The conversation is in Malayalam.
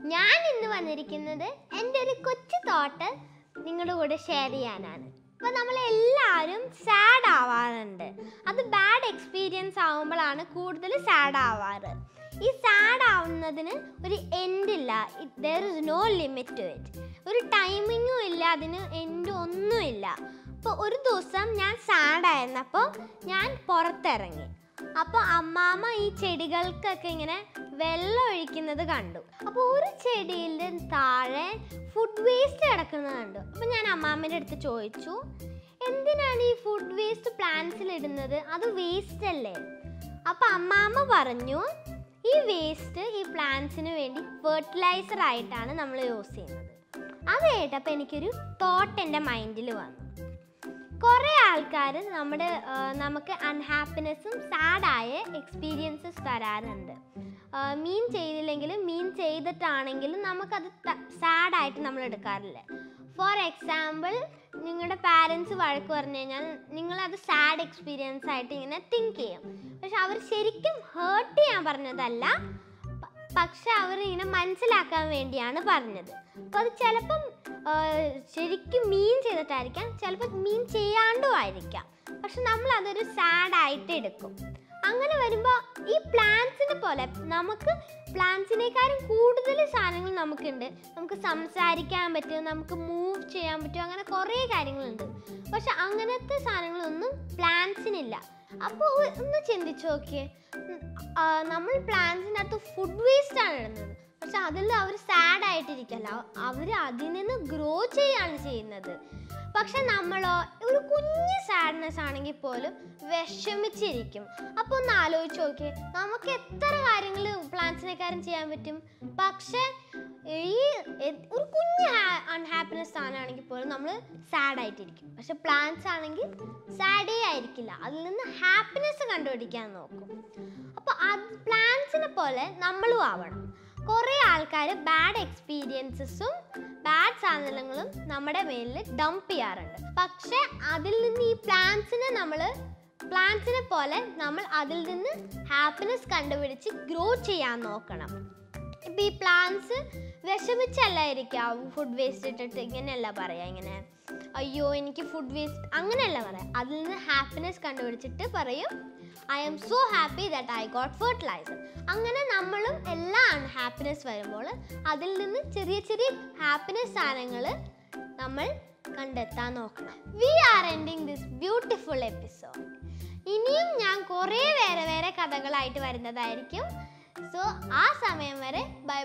ഞാൻ ഇന്ന് വന്നിരിക്കുന്നത് എൻ്റെ ഒരു കൊച്ചു തോട്ട് നിങ്ങളുടെ കൂടെ ഷെയർ ചെയ്യാനാണ്. അപ്പോൾ നമ്മളെല്ലാവരും സാഡ് ആവാറുണ്ട്. അത് ബാഡ് എക്സ്പീരിയൻസ് ആവുമ്പോഴാണ് കൂടുതൽ സാഡ് ആവാറ്. ഈ സാഡ് ആവുന്നതിന് ഒരു എൻഡില്ല. There is no limit to it. ഒരു ടൈമിങ്ങും ഇല്ല, അതിന് എൻഡ് ഒന്നുമില്ല. അപ്പോൾ ഒരു ദിവസം ഞാൻ സാഡായിരുന്നപ്പോൾ ഞാൻ പുറത്തിറങ്ങി. അപ്പോൾ അമ്മാമ്മ ഈ ചെടികൾക്കൊക്കെ ഇങ്ങനെ വെള്ളം ഒഴിക്കുന്നത് കണ്ടു. അപ്പോൾ ഒരു ചെടിയുടെ താഴെ ഫുഡ് വേസ്റ്റ് കിടക്കുന്നത് കണ്ടു. അപ്പോൾ ഞാൻ അമ്മാമ്മേൻ്റെ അടുത്ത് ചോദിച്ചു, എന്തിനാണ് ഈ ഫുഡ് വേസ്റ്റ് പ്ലാന്റ്സിൽ ഇടുന്നത്? അത് വേസ്റ്റ് അല്ലേ? അപ്പോൾ അമ്മാമ്മ പറഞ്ഞു, ഈ വേസ്റ്റ് ഈ പ്ലാന്റ്സിന് വേണ്ടി ഫെർട്ടിലൈസർ ആയിട്ടാണ് നമ്മൾ യൂസ് ചെയ്യുന്നത്. അത് കേട്ടപ്പോൾ എനിക്കൊരു തോട്ട് എൻ്റെ മൈൻഡിൽ വന്നു. കുറേ ആൾക്കാർ നമുക്ക് അൺഹാപ്പിനെസ്സും സാഡായ എക്സ്പീരിയൻസസ് തരാറുണ്ട്. മീൻ ചെയ്തില്ലെങ്കിലും മീൻ ചെയ്തിട്ടാണെങ്കിലും നമുക്കത് സാഡായിട്ട് നമ്മൾ എടുക്കാറില്ല. ഫോർ എക്സാമ്പിൾ, നിങ്ങളുടെ പാരൻസ് വഴക്ക് പറഞ്ഞു കഴിഞ്ഞാൽ നിങ്ങളത് സാഡ് എക്സ്പീരിയൻസ് ആയിട്ട് ഇങ്ങനെ തിങ്ക് ചെയ്യും. പക്ഷെ അവർ ശരിക്കും ഹേർട്ട് ചെയ്യാൻ പറഞ്ഞതല്ല, പക്ഷെ അവർ ഇങ്ങനെ മനസ്സിലാക്കാൻ വേണ്ടിയാണ് പറഞ്ഞത്. അപ്പോൾ അത് ചിലപ്പം ശരിക്കും മീൻ ചെയ്തിട്ടായിരിക്കാം, ചിലപ്പോൾ മീൻ ചെയ്യാണ്ടും ആയിരിക്കാം. പക്ഷെ നമ്മൾ അതൊരു സാഡായിട്ട് എടുക്കും. അങ്ങനെ വരുമ്പോൾ ഈ പ്ലാന്റ്സിനെ പോലെ നമുക്ക് പ്ലാന്റ്സിനേക്കാളും കൂടുതൽ സാധനങ്ങൾ നമുക്കുണ്ട്. നമുക്ക് സംസാരിക്കാൻ പറ്റും, നമുക്ക് മൂവ് ചെയ്യാൻ പറ്റും, അങ്ങനെ കുറേ കാര്യങ്ങളുണ്ട്. പക്ഷെ അങ്ങനത്തെ സാധനങ്ങളൊന്നും പ്ലാന്റ്സിനില്ല. അപ്പോൾ ഒന്ന് ചിന്തിച്ച് നോക്കിയേ, നമ്മൾ പ്ലാന്റ്സിനകത്ത് ഫുഡ് വേസ്റ്റാണ് ഇടുന്നത്, പക്ഷെ അതിൽ അവർ സാഡായിട്ടിരിക്കല്ല, അവർ അതിൽ നിന്ന് ഗ്രോ ചെയ്യാണ് ചെയ്യുന്നത്. പക്ഷെ നമ്മളോ ഒരു കുഞ്ഞ് സാഡ്നെസ് ആണെങ്കിൽ പോലും വിഷമിച്ചിരിക്കും. അപ്പോൾ ഒന്ന് ആലോചിച്ച് നോക്കിയേ, നമുക്ക് എത്ര കാര്യങ്ങൾ പ്ലാന്റ്സിനെക്കാരും ചെയ്യാൻ പറ്റും, പക്ഷെ ഈ ഒരു കുഞ്ഞ് അൺഹാപ്പിനെസ് സാധനമാണെങ്കിൽ പോലും നമ്മൾ സാഡായിട്ടിരിക്കും. പക്ഷെ പ്ലാന്റ്സ് ആണെങ്കിൽ സാഡേ ആയിരിക്കില്ല, അതിൽ നിന്ന് ഹാപ്പിനെസ് കണ്ടുപിടിക്കാൻ നോക്കും. അപ്പോൾ പ്ലാന്റ്സിനെ പോലെ നമ്മളും ആവണം. കുറേ ആൾക്കാർ ബാഡ് എക്സ്പീരിയൻസസും ബാഡ് സാധനങ്ങളും നമ്മുടെ മേലിൽ ഡംപ് ചെയ്യാറുണ്ട്. പക്ഷെ അതിൽ നിന്ന് ഈ പ്ലാന്റ്സിനെ പോലെ നമ്മൾ അതിൽ നിന്ന് ഹാപ്പിനെസ് കണ്ടുപിടിച്ച് ഗ്രോ ചെയ്യാൻ നോക്കണം. ഇപ്പം ഈ പ്ലാന്റ്സ് വിഷമിച്ചല്ല ഇരിക്കാം, ഫുഡ് വേസ്റ്റ് ഇട്ടിട്ട് ഇങ്ങനെയല്ല പറയാം, ഇങ്ങനെ അയ്യോ എനിക്ക് ഫുഡ് വേസ്റ്റ് അങ്ങനെയല്ല പറയാം. അതിൽ നിന്ന് ഹാപ്പിനെസ് കണ്ടുപിടിച്ചിട്ട് പറയും, I am so happy that I got fertiliser. അങ്ങനെ നമ്മളും എല്ലാ അൺഹാപ്പിനെസ് വരുമ്പോൾ അതിൽ നിന്ന് ചെറിയ ചെറിയ ഹാപ്പിനെസ് സാധനങ്ങൾ നമ്മൾ കണ്ടെത്താൻ നോക്കണം. We are ending this beautiful episode. ഇനിയും ഞാൻ കുറേ വേറെ വേറെ കഥകളായിട്ട് വരുന്നതായിരിക്കും. സോ ആ സമയം വരെ ബൈ.